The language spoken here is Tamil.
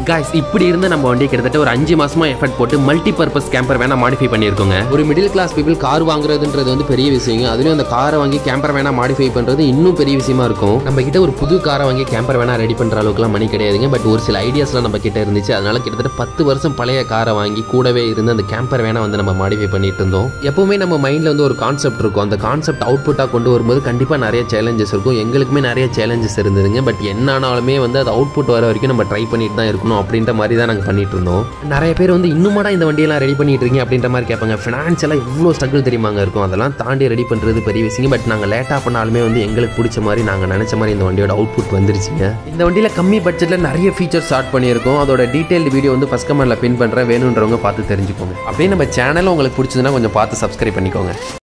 गाइस இப்படி இருந்த நம்ம வண்டி கிட்டத்தட்ட ஒரு 5 மாசமா எஃபர்ட் போட்டு மல்டி பர்பஸ் கேம்பர் வேணா மாடிஃபை பண்ணியிருக்கோங்க. ஒரு மிடில் கிளாஸ் பீப்புள் கார் வாங்குறதுன்றது வந்து பெரிய விஷயங்க. அதுலயும் அந்த காரை வாங்கி கேம்பர் வேணா மாடிஃபை பண்றது இன்னும் பெரிய விஷயமா இருக்கும். நம்ம கிட்ட ஒரு புது காரை வாங்கி கேம்பர் வேணா ரெடி பண்ற அளவுக்குலாம் மணி கிடையாதுங்க. பட் ஒரு சில ஐடியாஸ்லாம் நம்ம கிட்ட இருந்துச்சு. அதனால கிட்டத்தட்ட 10 வருஷம் பழைய காரை வாங்கி கூடவே இருந்து அந்த கேம்பர் வேணா வந்து நம்ம மாடிஃபை பண்ணிட்டு இருந்தோம். எப்பவுமே நம்ம மைண்ட்ல வந்து ஒரு கான்செப்ட் இருக்கும். அந்த கான்செப்ட் அவுட்புட்டா கொண்டு வரும்போது கண்டிப்பா நிறைய சேலஞ்சஸ் இருக்கும். எங்களுக்குமே நிறைய சேலஞ்சஸ் இருந்ததுங்க. பட் என்ன ஆனாலுமே வந்து அது அவுட்புட் வர வரைக்கும் நம்ம ட்ரை பண்ணிட்டு தான் இருக்கணும் அப்படின்ற மாதிரி தான் நாங்கள் பண்ணிட்டு இருந்தோம். நிறைய பேர் வந்து இன்னுமாடா இந்த வண்டியெல்லாம் ரெடி பண்ணிட்டு இருக்கீங்க அப்படின்ற மாதிரி கேட்பாங்க. ஃபினான்ஷியலாக இவ்வளோ ஸ்ட்ரகிள் தெரியுமாங்க இருக்கும். அதெல்லாம் தாண்டி ரெடி பண்ணுறது பெரிய விஷயம். பட் நாங்கள் லேட்டாக பண்ணாலுமே வந்து எங்களுக்கு பிடிச்ச மாதிரி நாங்கள் நினச்ச மாதிரி இந்த வண்டியோட அவுட்புட் வந்துருச்சுங்க. இந்த வண்டியில் கம்மி பட்ஜெட்டில் நிறைய ஃபீச்சர்ஸ் ஸ்டார்ட் பண்ணியிருக்கோம். அதோட டீட்டெயில்டு வீடியோ வந்து ஃபர்ஸ்ட் கமெண்ட்ல பின் பண்ணுறேன். வேணுன்றவங்க பார்த்து தெரிஞ்சுக்கோங்க. அப்படியே நம்ம சேனலும் உங்களுக்கு பிடிச்சதுன்னா கொஞ்சம் பார்த்து சப்ஸ்கிரைப் பண்ணிக்கோங்க.